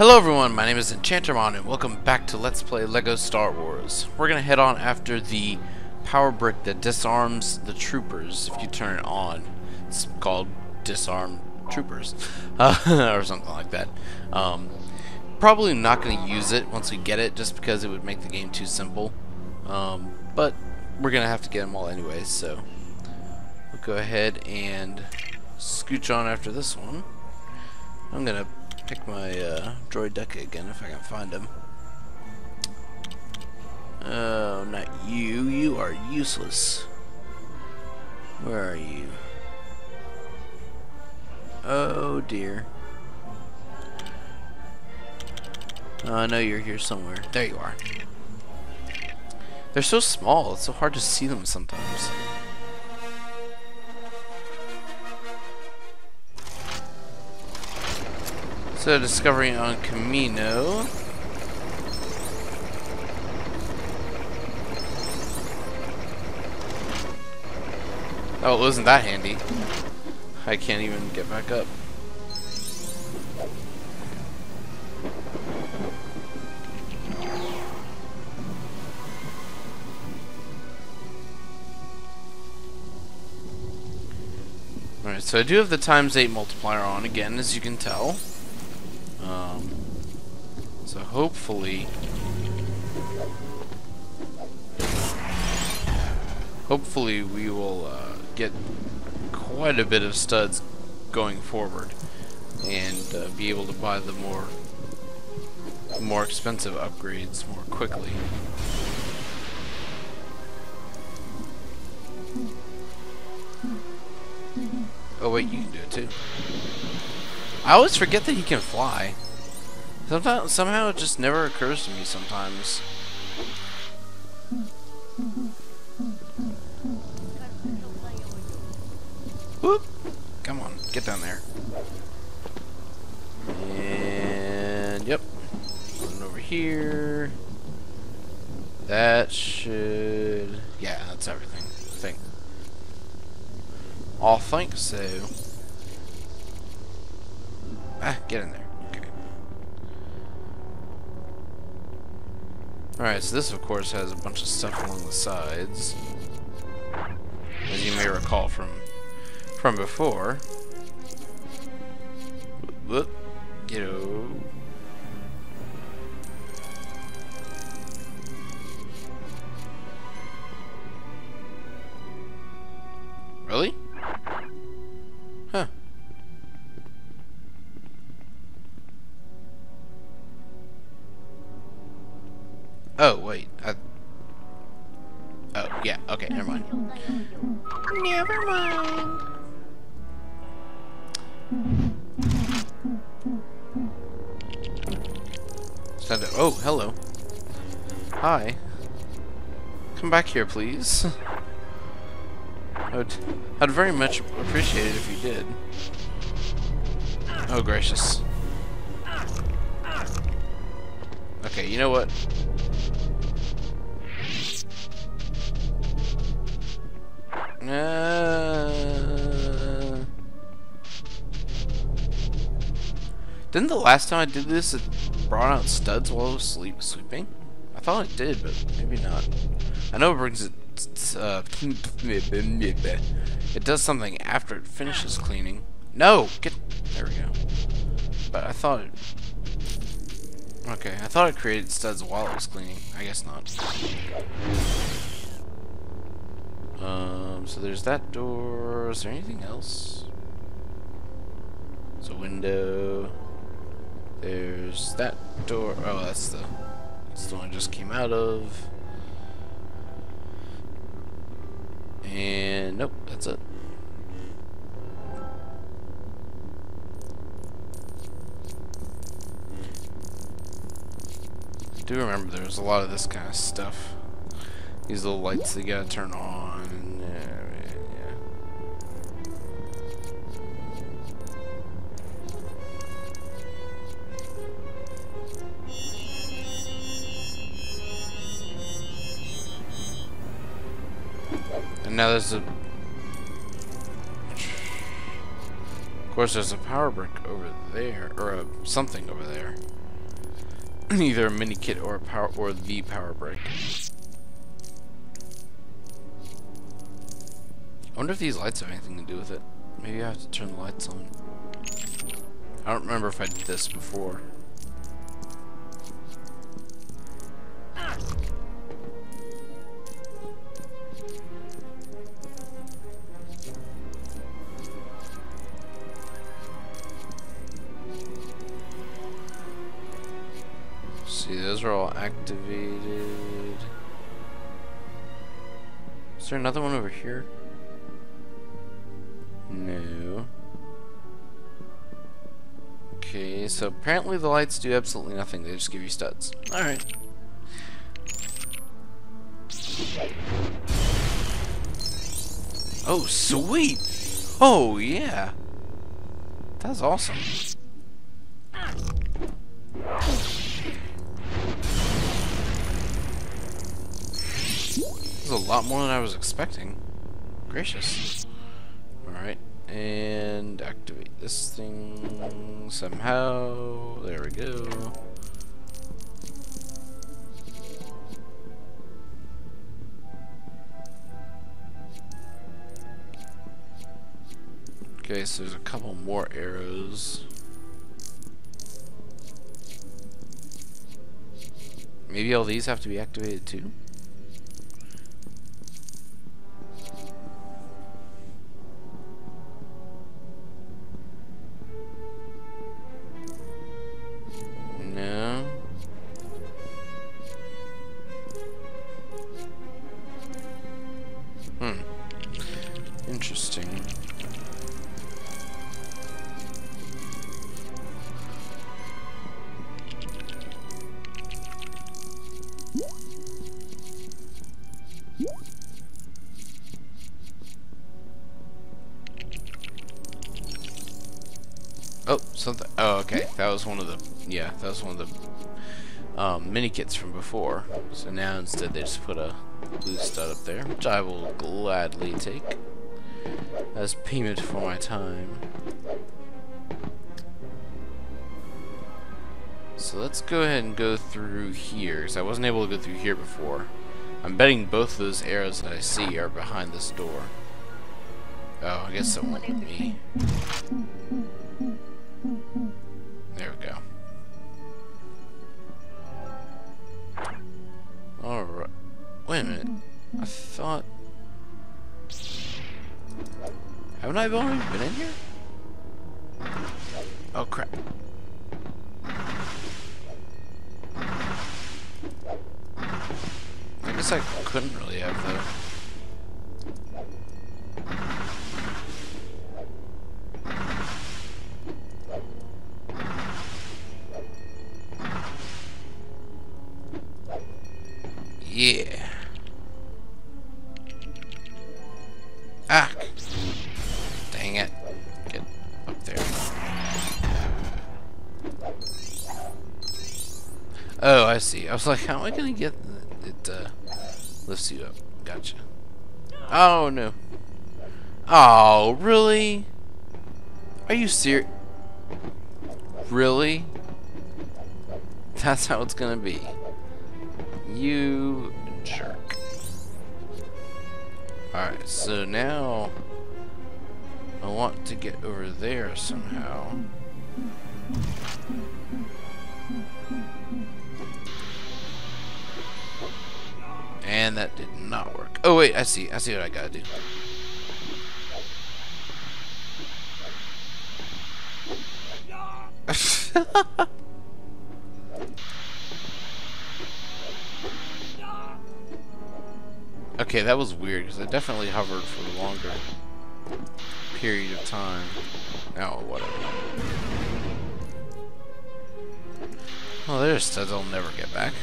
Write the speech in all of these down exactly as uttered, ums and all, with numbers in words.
Hello everyone, my name is Enchantermon and welcome back to Let's Play LEGO Star Wars. We're gonna head on after the power brick that disarms the troopers if you turn it on. It's called Disarm Troopers, uh, or something like that. Um, probably not gonna use it once we get it, just because it would make the game too simple. Um, but we're gonna have to get them all anyways, so we'll go ahead and scooch on after this one. I'm gonna pick my uh, droid deck again if I can find him. Oh, not you. You are useless. Where are you? Oh dear. Oh, I know you're here somewhere. There you are. They're so small, it's so hard to see them sometimes. So, discovery on Camino. Oh, it wasn't that handy. I can't even get back up. Alright, so I do have the times eight multiplier on again, as you can tell. Um, so hopefully, hopefully we will uh, get quite a bit of studs going forward, and uh, be able to buy the more, more expensive upgrades more quickly. Oh wait, you can do it too. I always forget that he can fly. Sometimes, somehow it just never occurs to me sometimes. Whoop! Come on, get down there. And, yep. One over here. That should... yeah, that's everything, I think. I think so. Ah, get in there. Okay. Alright, so this of course has a bunch of stuff along the sides, as you may recall from from before. Whoop, you know. Really? Huh. Oh, wait. I... Oh, yeah. Okay, never mind. Never mind. Send it. Oh, hello. Hi. Come back here, please. I would, I'd very much appreciate it if you did. Oh, gracious. Okay, you know what? Uh, didn't the last time I did this it brought out studs while I was sleep sweeping? I thought it did, but maybe not. I know it brings it. Uh, it does something after it finishes cleaning. No, get there we go. But I thought it. Okay, I thought it created studs while it was cleaning. I guess not. Um, so there's that door. Is there anything else? There's a window. There's that door. Oh, that's the that's the one I just came out of. And nope, that's it. I do remember there was a lot of this kind of stuff. These little lights that you gotta turn on. And, uh, yeah. And now there's a... Of course, there's a power brick over there, or a, something over there. either a mini kit or a power or the power brick. I wonder if these lights have anything to do with it. Maybe I have to turn the lights on. I don't remember if I did this before. See, those are all activated. Is there another one over here? No. Okay, so apparently the lights do absolutely nothing. They just give you studs. Alright. Oh, sweet! Oh, yeah! That's awesome. This is a lot more than I was expecting. Gracious. Alright, and activate this thing somehow. There we go. Okay, so there's a couple more arrows. Maybe all these have to be activated too? No. Hmm. Interesting. Oh, something. Oh, okay. That was one of the. Yeah, that was one of the um, mini kits from before. So now instead they just put a blue stud up there, which I will gladly take as payment for my time. So let's go ahead and go through here, because I wasn't able to go through here before. I'm betting both those arrows that I see are behind this door. Oh, I guess it won't let me. There we go. Alright. Wait a minute. I thought... Haven't I already been in here? Oh, crap. I guess I couldn't really have, though. Yeah. Ah. Dang it. Get up there. Oh, I see. I was like, how am I gonna get it? Uh, lifts you up. Gotcha. Oh no. Oh, really? Are you serious? Really? That's how it's gonna be. You jerk. Alright, so now I want to get over there somehow. And that did not work. Oh wait, I see. I see what I gotta do. Okay, that was weird because I definitely hovered for a longer period of time. Oh, whatever. Oh, there's studs I'll never get back.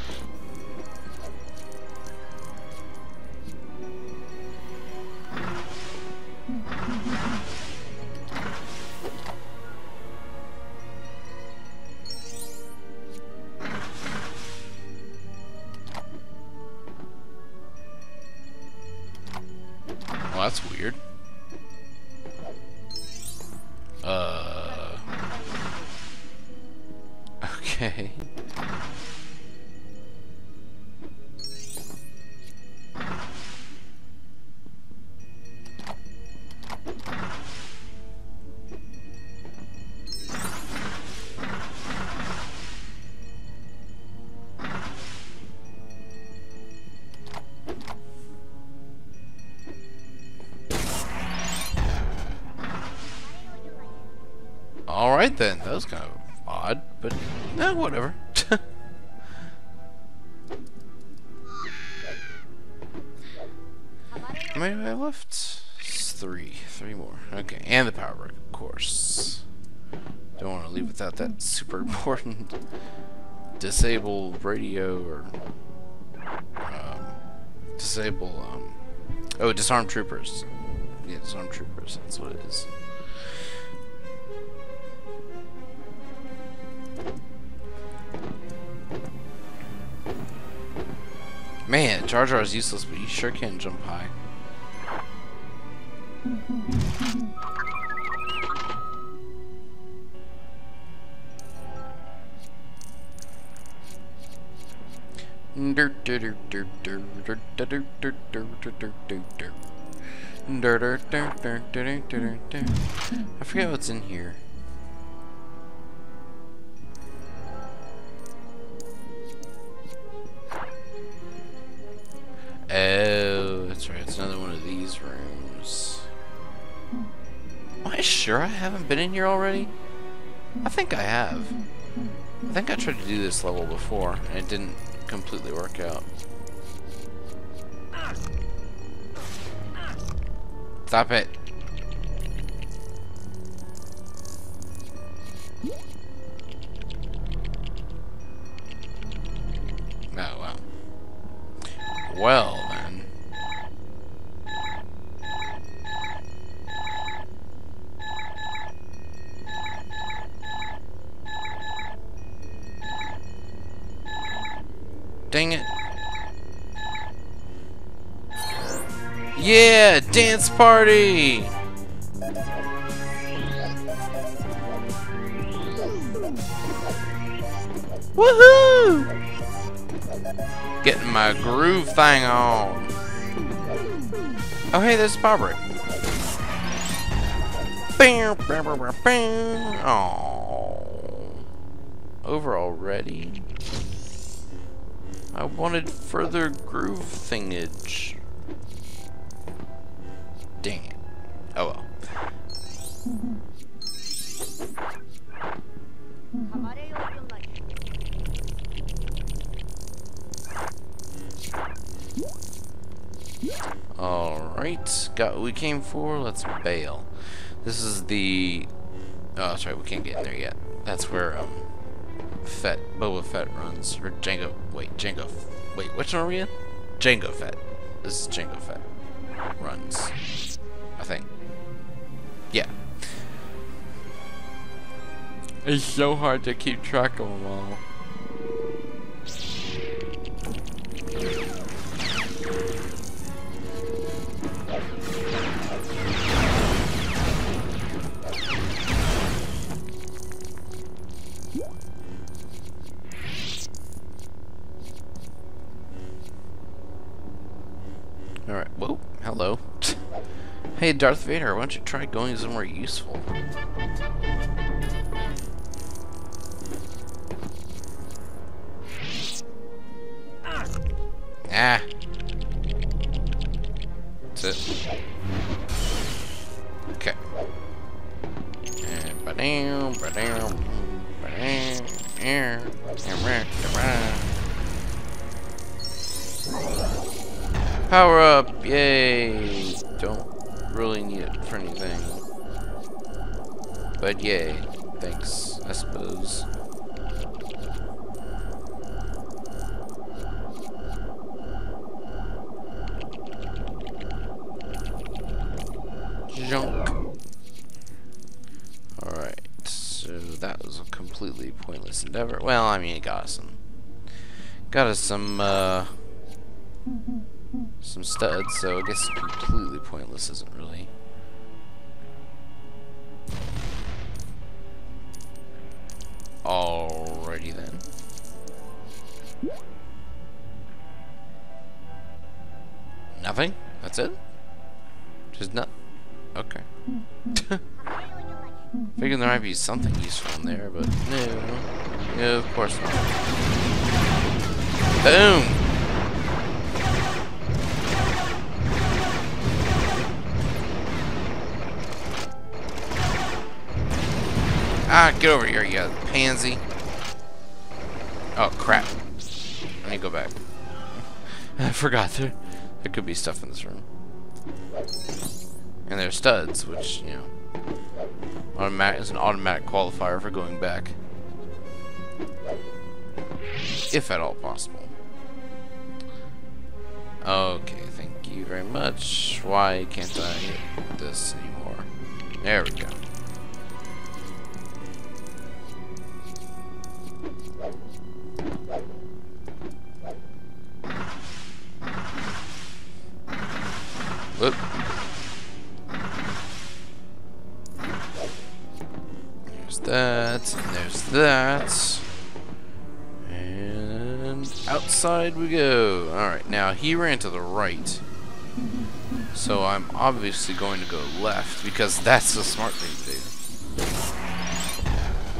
Well, that's weird. Uh. Okay. Alright then, that was kind of odd, but no, whatever. How many do I have left? It's three. Three more. Okay, and the power brick, of course. Don't want to leave without that super important disable radio or um, disable um oh disarm troopers. Yeah, disarm troopers, that's what it is. Man, Jar Jar is useless, but you sure can jump high. I forget what's in here. Oh, that's right. It's another one of these rooms. Am I sure I haven't been in here already? I think I have. I think I tried to do this level before, and it didn't completely work out. Stop it. Oh, well. Well, then. Dang it. Yeah, dance party! Woohoo! Getting my groove thing on. Oh, hey, there's a power brick. Oh, over already. I wanted further groove thingage. Dang it. Oh well. Alright, got what we came for, let's bail. This is the... Oh, that's right, we can't get in there yet. That's where, um, Fett, Boba Fett runs, or Jango, wait, Jango, wait, which one are we in? Jango Fett. This is Jango Fett runs, I think. Yeah. It's so hard to keep track of them all. Alright, whoa, hello. Hey, Darth Vader, why don't you try going somewhere useful? Ah. That's it. Okay. Power up! Yay! Don't really need it for anything. But yay. Thanks, I suppose. Junk. Alright, so that was a completely pointless endeavor. Well, I mean, it got us some... Got us some, uh... some studs, so I guess completely pointless isn't really. Alrighty then. Nothing? That's it? Just not. Okay. Figured there might be something useful in there, but no. No, of course not. Boom! Ah, get over here, you pansy. Oh, crap. I need to go back. I forgot there, there could be stuff in this room. And there's studs, which, you know, automatic is an automatic qualifier for going back. If at all possible. Okay, thank you very much. Why can't I hit this anymore? There we go. Whoop. There's that, and there's that. And outside we go. Alright, now he ran to the right. So I'm obviously going to go left, because that's the smart thing to do.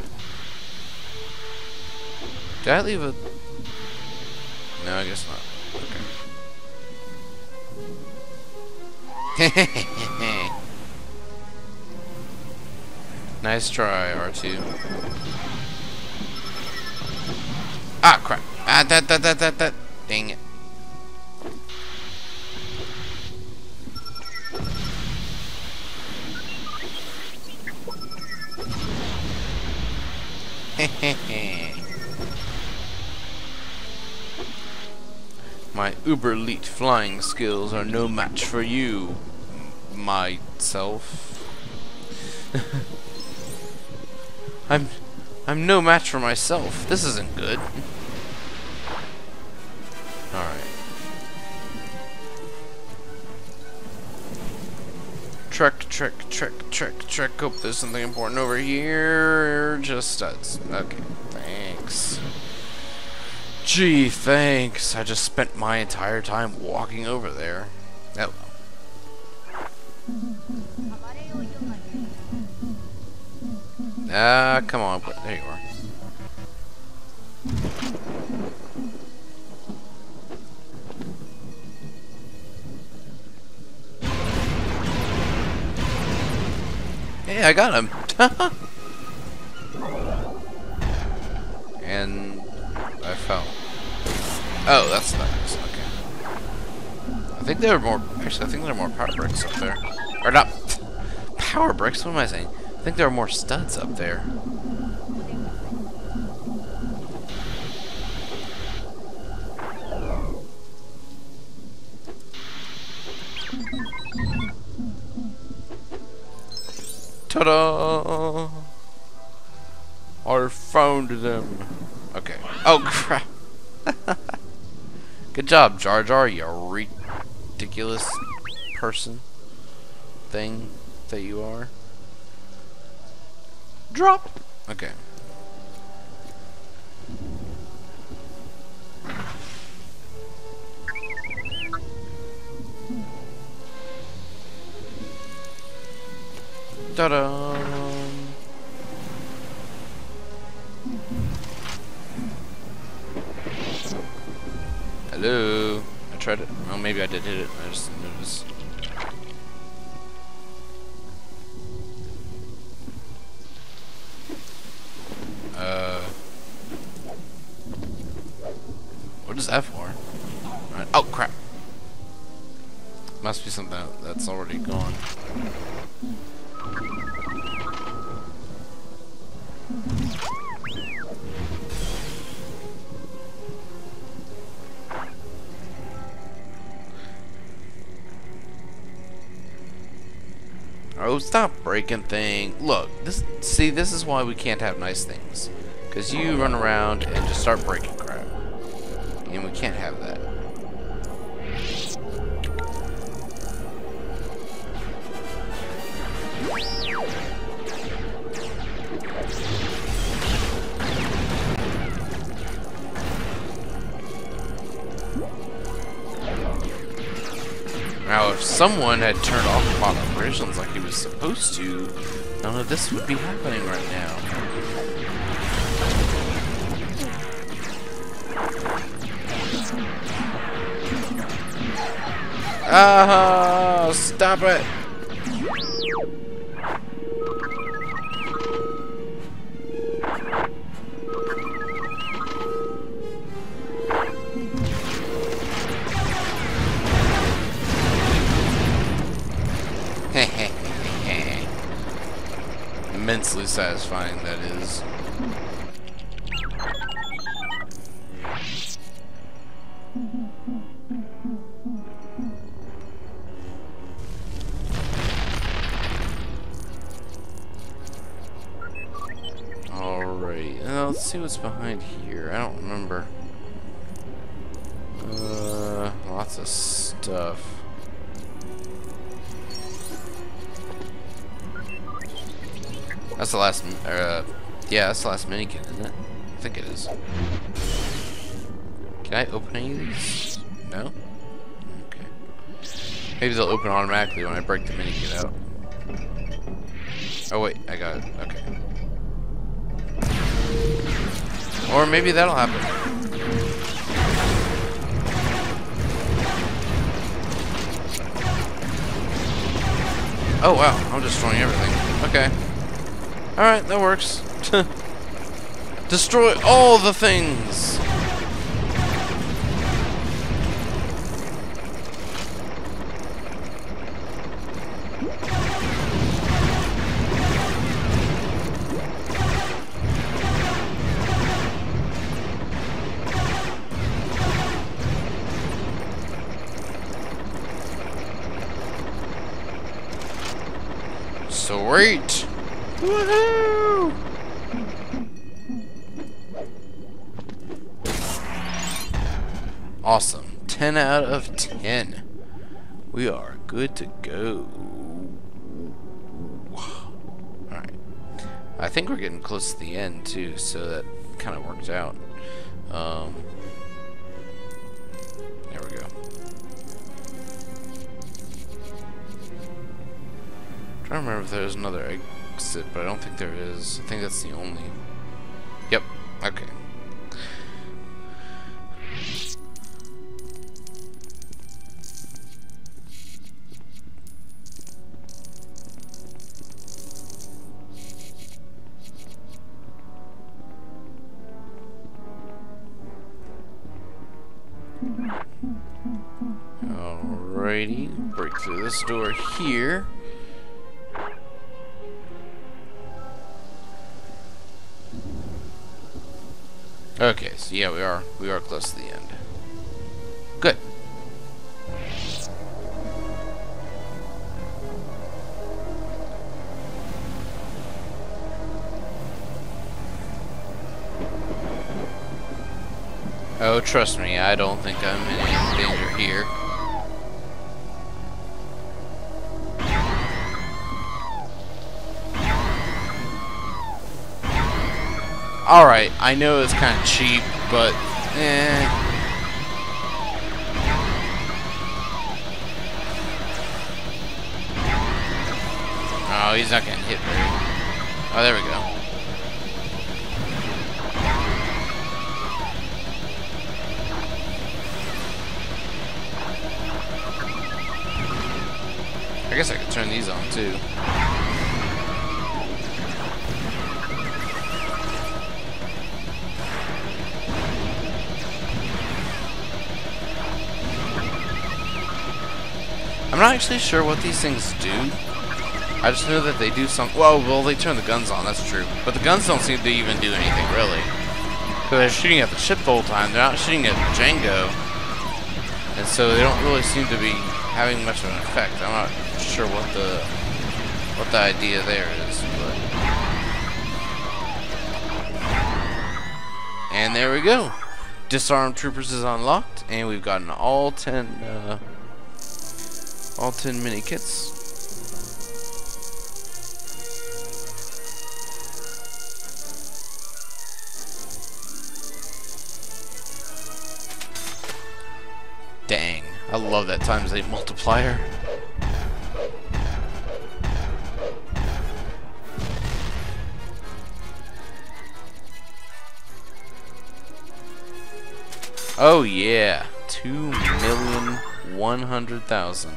Did I leave a... No, I guess not. Okay. Nice try, R two. Ah, crap. Ah, that, that, that, that, that. Dang it. My uber elite flying skills are no match for you, myself. I'm I'm no match for myself. This isn't good. Alright. Trek, trek, trek, trek, trek. Hope there's something important over here. Just studs. Okay. Thanks. Gee, thanks. I just spent my entire time walking over there. Oh. Ah, come on. There you are. Hey, I got him. And I fell. Oh, that's nice. Okay. I think there are more. Actually, I think there are more power bricks up there. Or not. Power bricks? What am I saying? I think there are more studs up there. Ta-da! I found them. Okay. Oh, crap. Good job, Jar Jar, you ridiculous person thing that you are. Drop! Okay. Ta-da! Hello? I tried it. Well, maybe I did hit it. I just noticed. Uh. What is that for? Right. Oh, crap. Must be something that's already gone. Oh, stop breaking things. Look, this. See, this is why we can't have nice things. Because you run around and just start breaking crap. And we can't have that. Now, if someone had turned off mod operations like he was supposed to, none of this would be happening right now. Ah, stop it! immensely satisfying that is. Alright, now let's see what's behind here. I don't remember. Uh, lots of stuff. That's the last, uh, yeah, that's the last mini-kit, isn't it? I think it is. Can I open any of these? No? Okay. Maybe they'll open automatically when I break the mini-kit out. Oh wait, I got it. Okay. Or maybe that'll happen. Oh wow, I'm destroying everything. Okay. Alright, that works. Destroy all the things! Sweet! Woohoo! Awesome. ten out of ten. We are good to go. Alright. I think we're getting close to the end too, so that kind of worked out. Um, there we go. I'm trying to remember if there's another exit, but I don't think there is. I think that's the only. Yep. Okay. Alrighty, break through this door here. Okay, so yeah, we are we are close to the end. Good. Oh, trust me, I don't think I'm in any danger here. Alright, I know it's kind of cheap, but eh. Oh, he's not getting hit very. Oh, there we go. I guess I could turn these on too. I'm not actually sure what these things do. I just know that they do some. Well, well, they turn the guns on. That's true, but the guns don't seem to even do anything really. Because they're shooting at the ship the whole time. They're not shooting at Django, and so they don't really seem to be having much of an effect. I'm not sure what the what the idea there is, but. And there we go. Disarm Troopers is unlocked, and we've gotten all ten. Uh, All ten mini kits. Dang, I love that times eight multiplier. Oh yeah, two million one hundred thousand.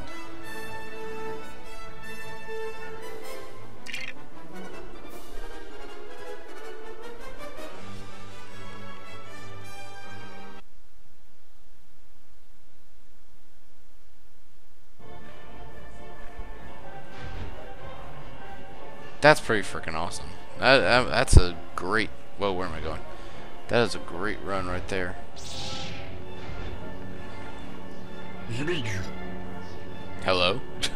That's pretty freaking awesome. That, that, that's a great... Whoa, where am I going? That is a great run right there. Hello?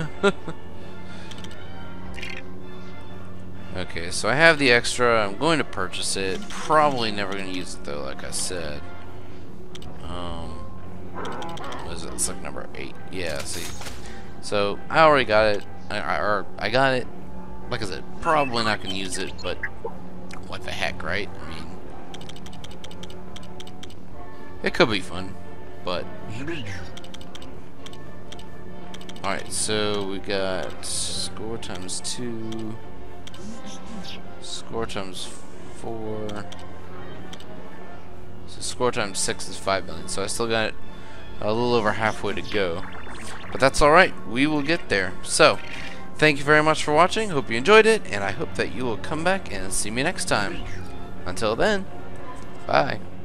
Okay, so I have the extra. I'm going to purchase it. Probably never going to use it though, like I said. Um, what is it? It's like number eight. Yeah, see. So I already got it. I, I, or I got it. Like I said, probably not going to use it, but what the heck, right? I mean, it could be fun, but. Alright, so we got score times two, score times four, so score times six is five million, so I still got a little over halfway to go, but that's alright, we will get there. So, thank you very much for watching, hope you enjoyed it, and I hope that you will come back and see me next time. Until then, bye.